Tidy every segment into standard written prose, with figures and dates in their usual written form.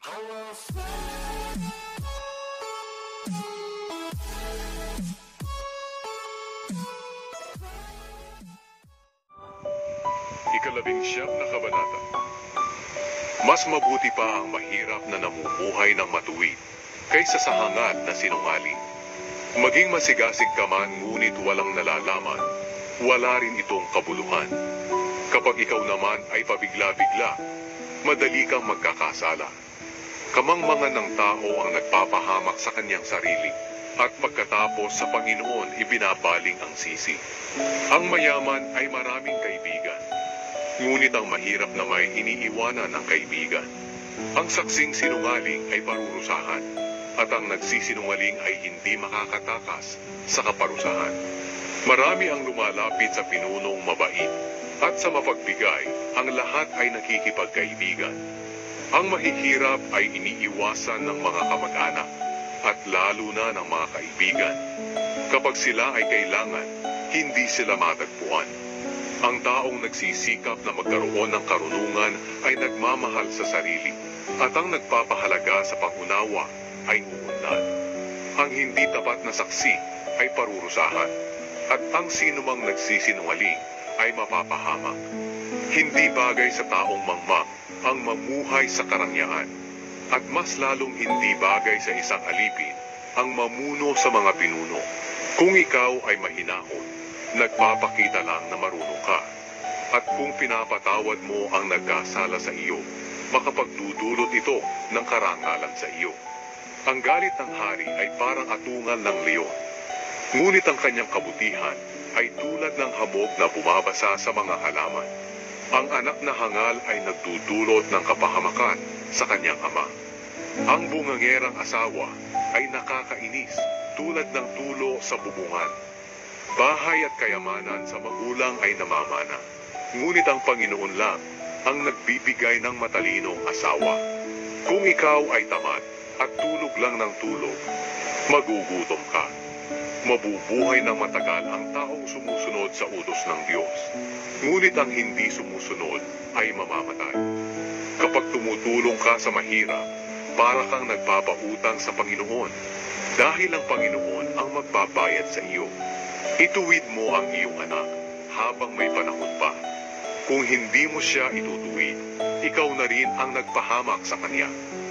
Ikalabing-siyam na kabanata. Mas mabuti pa ang mahirap na namumuhay ng matuwid kaysa sa hangad na sinungaling. Maging masigasig ka man ngunit walang nalalaman, wala rin itong kabuluhan. Kapag ikaw naman ay pabigla-bigla, madali kang magkakasala. Kamangmangan ng tao ang nagpapahamak sa kanyang sarili, at pagkatapos sa Panginoon ibinabaling ang sisi. Ang mayaman ay maraming kaibigan, ngunit ang mahirap na may iniiwanan ng kaibigan. Ang saksing sinungaling ay parurusahan, at ang nagsisinungaling ay hindi makakatakas sa kaparusahan. Marami ang lumalapit sa pinunong mabait, at sa mapagbigay, ang lahat ay nakikipagkaibigan. Ang mahihirap ay iniiwasan ng mga kamag-anak, at lalo na ng mga kaibigan. Kapag sila ay kailangan, hindi sila matagpuan. Ang taong nagsisikap na magkaroon ng karunungan ay nagmamahal sa sarili, at ang nagpapahalaga sa pangunawa ay uunlad. Ang hindi tapat na saksi ay parurusahan, at ang sinumang nagsisinungaling ay mapapahamak. Hindi bagay sa taong mangmang ang mamuhay sa karangyaan, at mas lalong hindi bagay sa isang alipin ang mamuno sa mga pinuno. Kung ikaw ay mahinahon, nagpapakita lang na marunong ka. At kung pinapatawad mo ang nagkasala sa iyo, makapagdudulot ito ng karangalan sa iyo. Ang galit ng hari ay parang atungal ng leon, ngunit ang kanyang kabutihan ay tulad ng hamog na bumabasa sa mga halaman. Ang anak na hangal ay nagdudulot ng kapahamakan sa kanyang ama. Ang bungangerang asawa ay nakakainis tulad ng tulo sa bubungan. Bahay at kayamanan sa magulang ay namamana, ngunit ang Panginoon lang ang nagbibigay ng matalinong asawa. Kung ikaw ay tamad at tulog lang ng tulog, magugutom ka. Mabubuhay ng matagal ang taong sumusunod sa utos ng Diyos, ngunit ang hindi sumusunod ay mamamatay. Kapag tumutulong ka sa mahirap, para kang nagpapautang sa Panginoon, dahil ang Panginoon ang magbabayad sa iyo. Ituwid mo ang iyong anak habang may panahon pa. Kung hindi mo siya itutuwid, ikaw na rin ang nagpahamak sa kanya.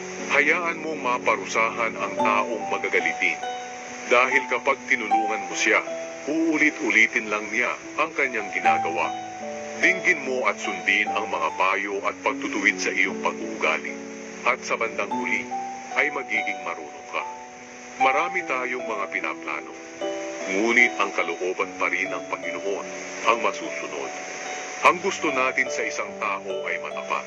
Hayaan mong maparusahan ang taong magagalitin, dahil kapag tinulungan mo siya, uulit-ulitin lang niya ang kanyang ginagawa. Dinggin mo at sundin ang mga payo at pagtutuwid sa iyong pag-uugali, at sa bandang huli ay magiging marunong ka. Marami tayong mga pinaplano, ngunit ang kalooban pa rin ng Panginoon ang masusunod. Ang gusto natin sa isang tao ay matapat.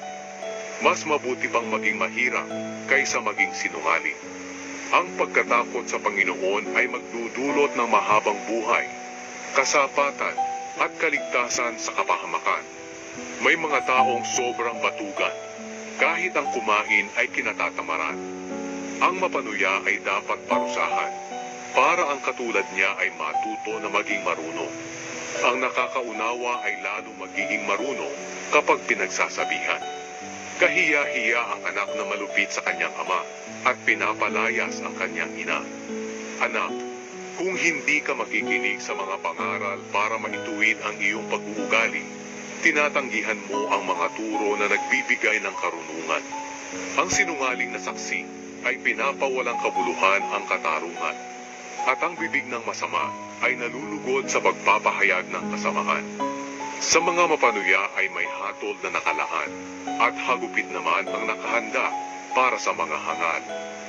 Mas mabuti pang maging mahirap kaysa maging sinungaling. Ang pagkatakot sa Panginoon ay magdudulot ng mahabang buhay, kasapatan at kaligtasan sa kapahamakan. May mga taong sobrang batugan, kahit ang kumain ay kinatatamaran. Ang mapanuya ay dapat parusahan, para ang katulad niya ay matuto na maging marunong. Ang nakakaunawa ay lalo magiging marunong kapag pinagsasabihan. Kahiya-hiya ang anak na malupit sa kanyang ama at pinapalayas ang kanyang ina. Anak, kung hindi ka makikinig sa mga pangaral para maituwid ang iyong pag-uugali, tinatanggihan mo ang mga turo na nagbibigay ng karunungan. Ang sinungaling na saksi ay pinapawalang kabuluhan ang katarungan, at ang bibig ng masama ay nalulugod sa pagpapahayag ng kasamaan. Sa mga mapanuya ay may hatol na nakalaan, at hagupit naman ang nakahanda para sa mga hangal.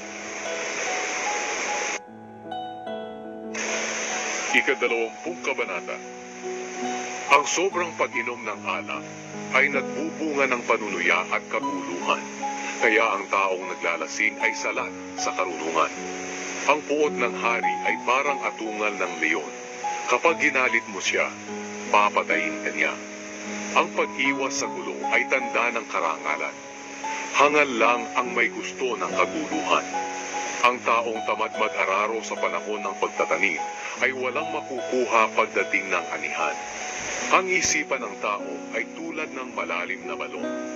Ika-20 kabanata. Ang sobrang pag-inom ng alak ay nagbubunga ng panunuya at kaguluhan, kaya ang taong naglalasing ay salat sa karunungan. Ang puot ng hari ay parang atungal ng leon. Kapag ginalit mo siya, papatayin ka niya. Ang pag-iwas sa gulo ay tanda ng karangalan. Hangal lang ang may gusto ng kaguluhan. Ang taong tamad mag-araro sa panahon ng pagtatanim ay walang makukuha pagdating ng anihan. Ang isipan ng tao ay tulad ng malalim na balon.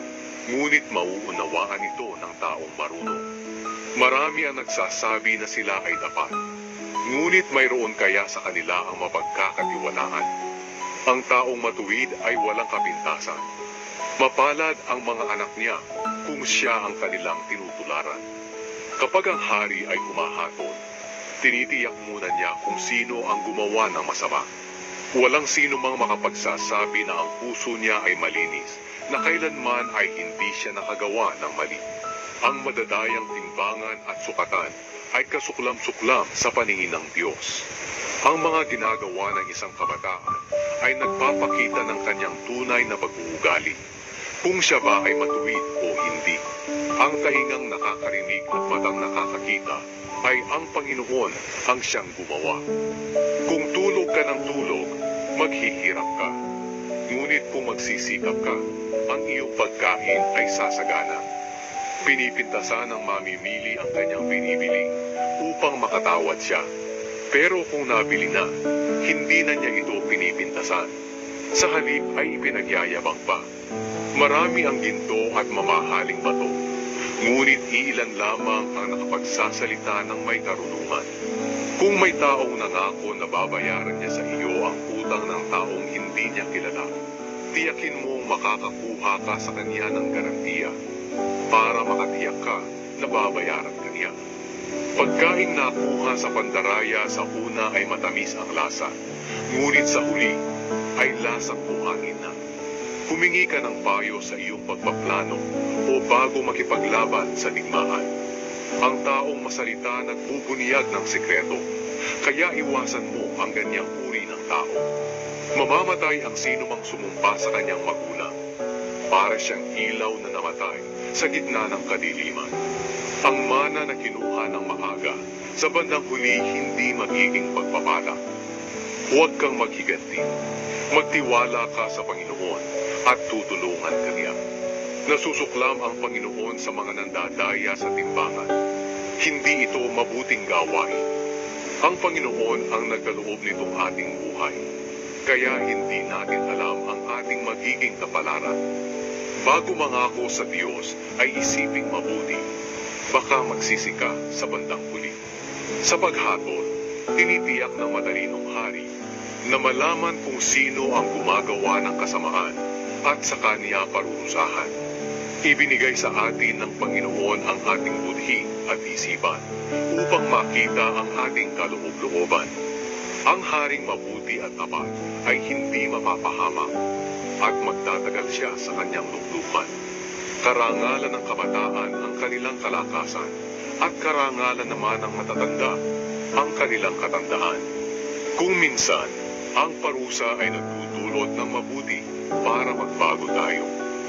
ngunit mauunawaan ito ng taong marunong. Marami ang nagsasabi na sila ay tapat, ngunit mayroon kaya sa kanila ang mapagkakatiwalaan. Ang taong matuwid ay walang kapintasan. Mapalad ang mga anak niya kung siya ang kanilang tinutularan. Kapag ang hari ay humahatol, tinitiyak muna niya kung sino ang gumawa ng masama. Walang sino mang makapagsasabi na ang puso niya ay malinis, na kailanman ay hindi siya nakagawa ng mali. Ang madadayang timbangan at sukatan ay kasuklam-suklam sa paningin ng Diyos. Ang mga ginagawa ng isang kabataan ay nagpapakita ng kanyang tunay na pag-uugali. Kung siya ba ay matuwid o hindi. Ang taingang nakakarinig at matang nakakakita ay ang Panginoon ang siyang gumawa. Kung tulog ka ng tulog, maghihirap ka. Ngunit kung magsisikap ka, ang iyong pagkain ay sasagana. Pinipintasan ng mamimili ang kanyang binibili upang makatawad siya. Pero kung nabili na, hindi na niya ito pinipintasan. Sa halip ay ipinagyayabang pa. Marami ang ginto at mamahaling bato, ngunit iilan lamang ang nakapagsasalita ng may karunungan. Kung may taong nangako na babayaran niya sa iyo ang utang ng taong hindi niya kilala, tiyakin mong makakakuha ka sa kanya ng garantiya para makatiyak ka na babayaran ka niya. Pagkaing nakuha sa pandaraya sa una ay matamis ang lasa, ngunit sa huli ay lasang buhangin na. Humingi ka ng payo sa iyong pagpaplano o bago makipaglaban sa digmaan. Ang taong masalita nagbubunyag ng sikreto, kaya iwasan mo ang ganyang uri ng tao. Mamamatay ang sino mang sumumpa sa kanyang magulang. Para siyang ilaw na namatay sa gitna ng kadiliman. Ang mana na kinuha ng maaga, sa bandang huli hindi magiging pagpapala. Huwag kang maghiganti. Magtiwala ka sa Panginoon at tutulungan ka niya. Nasusuklam ang Panginoon sa mga nandadaya sa timbangan. Hindi ito mabuting gawain. Ang Panginoon ang nagkaloob nitong ating buhay. Kaya hindi natin alam ang ating magiging kapalaran. Bago mangako sa Diyos ay isiping mabuti. Baka magsisi ka sa bandang huli. Sa paghatol, tinitiyak ng madalinong hari na malaman kung sino ang gumagawa ng kasamaan at sa kaniya parurusahan. Ibinigay sa atin ng Panginoon ang ating budhi at isipan upang makita ang ating kaloob-looban. Ang haring mabuti at tapat ay hindi mapapahamak at magtatagal siya sa kanyang luklukan. Karangalan ng kabataan ang kanilang kalakasan at karangalan naman ng matatanda ang kanilang katandaan. Kung minsan, ang parusa ay nagdudulot ng mabuti para magbago tayo.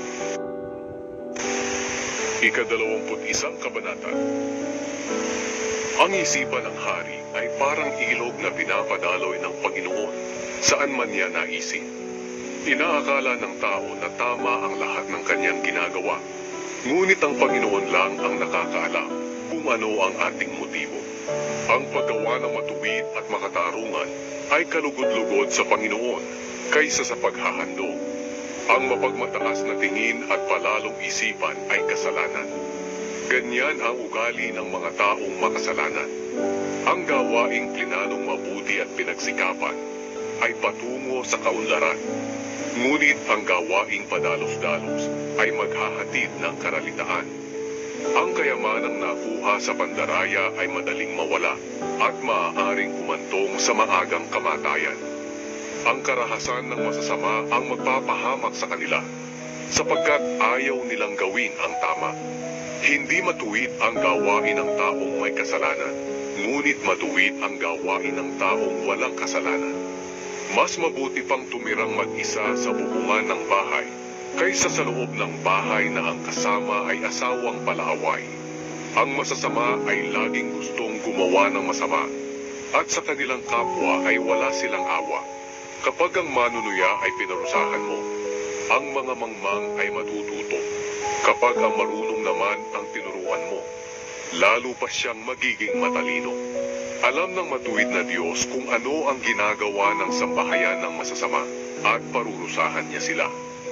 Ika-21 kabanata. Ang isipan ng hari ay parang ilog na pinapadaloy ng Panginoon saan man niya naisip. Inaakala ng tao na tama ang lahat ng kanyang ginagawa, ngunit ang Panginoon lang ang nakakaalam kung ano ang ating motibo. Ang paggawa ng matuwid at makatarungan ay kalugod-lugod sa Panginoon kaysa sa paghahandog. Ang mapagmataas na tingin at palalong isipan ay kasalanan. Ganyan ang ugali ng mga taong makasalanan. Ang gawaing plinanong mabuti at pinagsikapan ay patungo sa kaunlaran. Ngunit ang gawaing padalos-dalos ay maghahatid ng karalitaan. Ang kayamanang nakuha sa pandaraya ay madaling mawala at maaaring humantong sa maagang kamatayan. Ang karahasan ng masasama ang magpapahamak sa kanila, sapagkat ayaw nilang gawin ang tama. Hindi matuwid ang gawain ng taong may kasalanan, ngunit matuwid ang gawain ng taong walang kasalanan. Mas mabuti pang tumirang mag-isa sa bubungan ng bahay, kaysa sa loob ng bahay na ang kasama ay asawang palaaway. Ang masasama ay laging gustong gumawa ng masama, at sa kanilang kapwa ay wala silang awa. Kapag ang manunuya ay pinarusahan mo, ang mga mangmang ay matututo. Kapag ang marunong naman ang tinuruan mo, lalo pa siyang magiging matalino. Alam ng matuwid na Diyos kung ano ang ginagawa ng sambahayan ng masasama at parurusahan niya sila.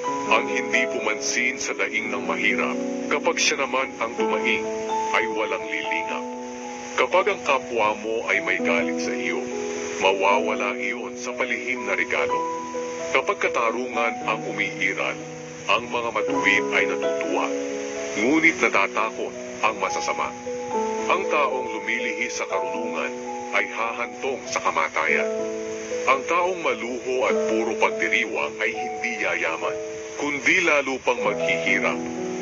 Ang hindi pumansin sa daing ng mahirap, kapag siya naman ang dumaing, ay walang lilingap. Kapag ang kapwa mo ay may galit sa iyo, mawawala iyon sa palihim na regalo. Kapag katarungan ang umiiral, ang mga matuwid ay natutuwa, ngunit natatakot ang masasama. Ang taong lumilihis sa karunungan ay hahantong sa kamatayan. Ang taong maluho at puro pagdiriwang ay hindi yayaman, kundi lalo pang maghihirap.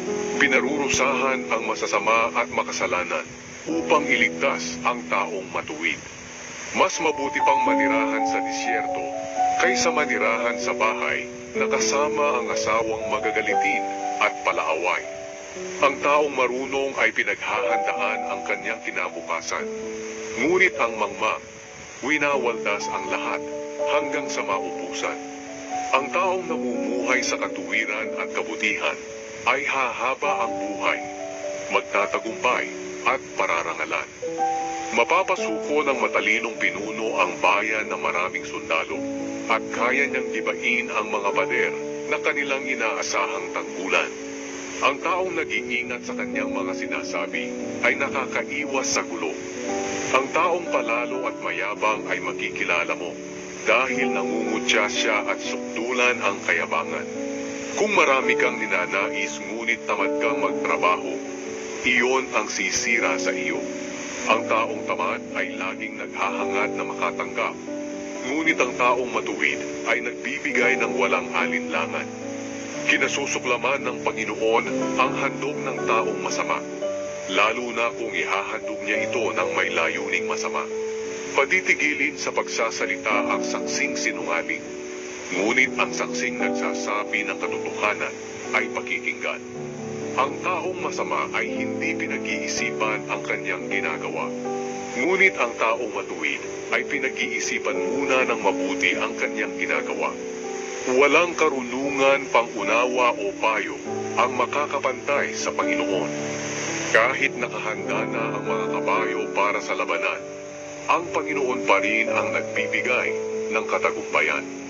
Pinarurusahan ang masasama at makasalanan upang iligtas ang taong matuwid. Mas mabuti pang manirahan sa disyerto kaysa manirahan sa bahay na kasama ang asawang magagalitin at palaaway. Ang taong marunong ay pinaghahandaan ang kanyang kinabukasan, ngunit ang mangmang, winawaldas ang lahat hanggang sa maubusan. Ang taong namumuhay sa katuwiran at kabutihan ay hahaba ang buhay, magtatagumpay at pararangalan. Mapapasuko ng matalinong pinuno ang bayan ng maraming sundalo at kaya niyang gibain ang mga pader na kanilang inaasahang tanggulan. Ang taong nag-iingat sa kanyang mga sinasabi ay nakakaiwas sa gulo. Ang taong palalo at mayabang ay makikilala mo dahil nangungutya siya at sukdulan ang kayabangan. Kung marami kang ninanais ngunit tamad kang magtrabaho, iyon ang sisira sa iyo. Ang taong tamad ay laging naghahangad na makatanggap, ngunit ang taong matuwid ay nagbibigay ng walang alinlangan. Kinasusuklaman ng Panginoon ang handog ng taong masama, lalo na kung ihahandog niya ito ng may layuning masama. Paditigilin sa pagsasalita ang saksing sinungaling, ngunit ang saksing nagsasabi ng katotohanan ay pakikinggan. Ang taong masama ay hindi pinag-iisipan ang kanyang ginagawa, ngunit ang taong matuwid ay pinag-iisipan muna ng mabuti ang kanyang ginagawa. Walang karunungan, pangunawa o payo ang makakapantay sa Panginoon. Kahit nakahanda na ang mga kabayo para sa labanan, ang Panginoon pa rin ang nagbibigay ng katagumpayan.